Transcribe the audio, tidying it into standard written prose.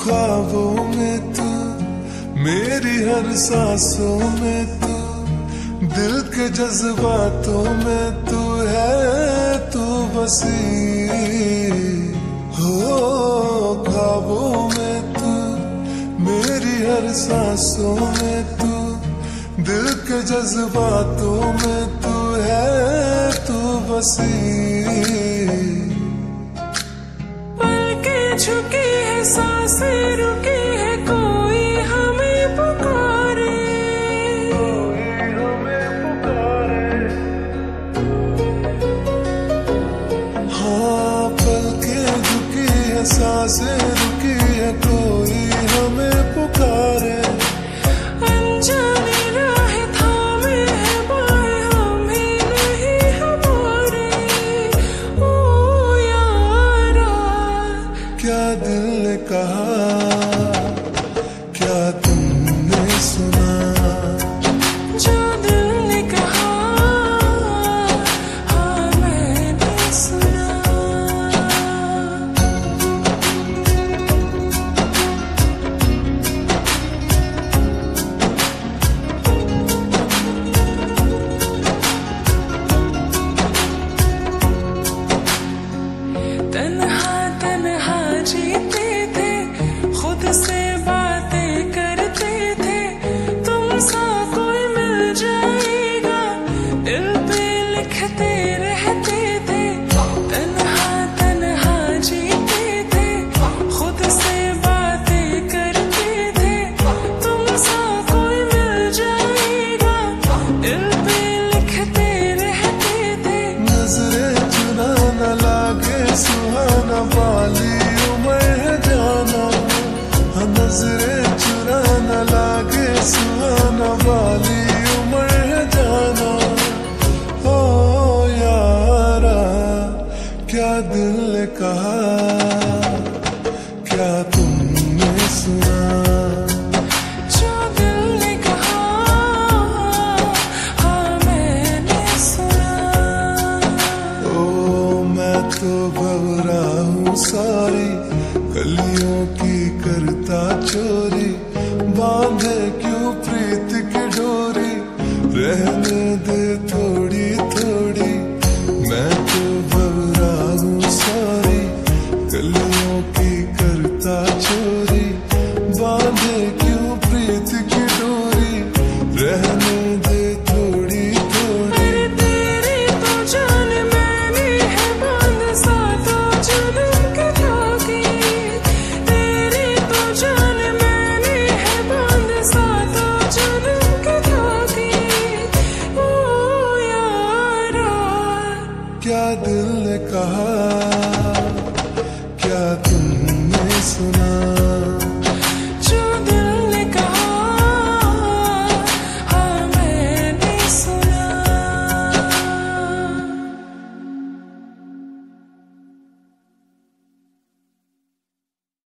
ख्वाबों में तू, मेरी हर सांसों में तू, दिल के जज्बातों में तू है तू बसी हो। ख्वाबों में तू, मेरी हर सांसों में तू, दिल के जज्बातों में तू है तू बसी। पलके झुकी है सांसें रुकी है, कोई हमें पुकारे, कोई हमें पुकारे। हाँ पलके झुकी है सांसें रुकी है, कोई हमें पुकारे। अनजाने राह थामे है बाहें, हम ही नहीं हमारे। ओ यारा क्या दिल ने कहा, क्या तुमने सुना, जो दिल ने कहा हाँ मैंने सुना। तन्हा तन्हा जीते थे, खुद से बातें करते थे, तुमसा कोई मिल जाएगा दिल पे लिखते रहते थे। तन्हा तन्हा जीते थे, खुद से बातें करते थे, तुमसा कोई मिल जाएगा दिल पे लिखते रहते थे। नजरें चुना न लागे सुहाना, वाली उम्र है जाना। हाँ नजरें चुना न लागे सुहाना, वाली उम्र है जाना। ओ यारा क्या दिल ने कहा, क्या तुमने सुना, जो दिल ने कहा हाँ मैंने सुना। ओ मैं तो भवरा हूँ सारी, गलियों की करता चोरी, बांधे क्यों प्रीत की डोरी, रहने दे थोड़ी थोड़ी। मैं तो भवरा हूँ सारी, गलियों की करता चोरी।